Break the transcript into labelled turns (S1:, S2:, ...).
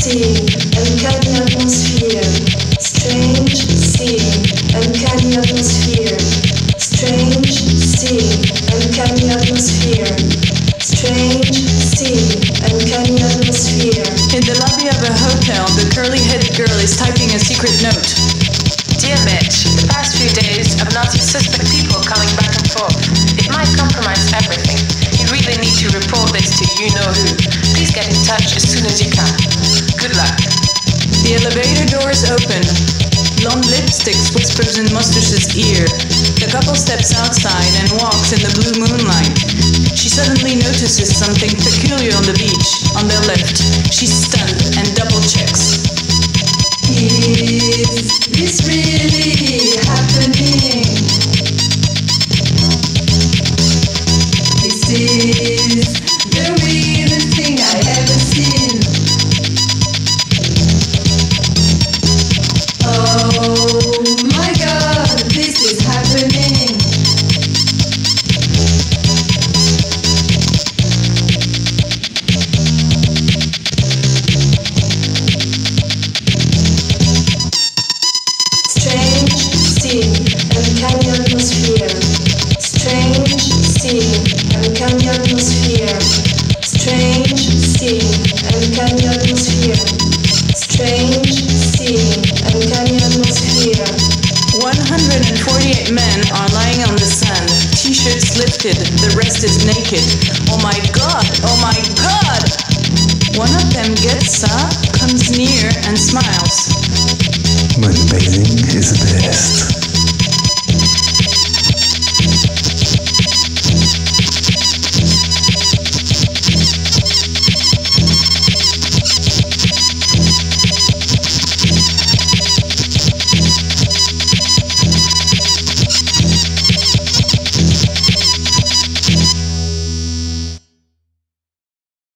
S1: sea, uncanny atmosphere. Strange sea, uncanny atmosphere. Strange sea, uncanny atmosphere. Strange sea, uncanny atmosphere.
S2: In the lobby of a hotel, the curly-headed girl is typing a secret note.
S3: Dear Mitch, the past few days I've noticed suspect people coming back and forth. It might compromise everything. You really need to report this to you-know-who. Please get in touch as soon as you can. Good luck.
S2: The elevator doors open. Blonde lipsticks whispers in Mustache's ear. The couple steps outside and walks in the blue moonlight. She suddenly notices something peculiar on the beach. On their left, she's stunned and double-checks.
S1: Is this really happening? This is the weirdest thing I ever seen. Oh my God, this is happening. Strange sea, uncanny atmosphere. Strange sea, uncanny atmosphere. Strange sea, uncanny atmosphere. Strange sea, uncanny atmosphere.
S2: 148 men are lying on the sand, t-shirts lifted, the rest is naked. Oh my God! Oh my God! One of them gets up, comes near and smiles.
S4: Moonbathing is the best.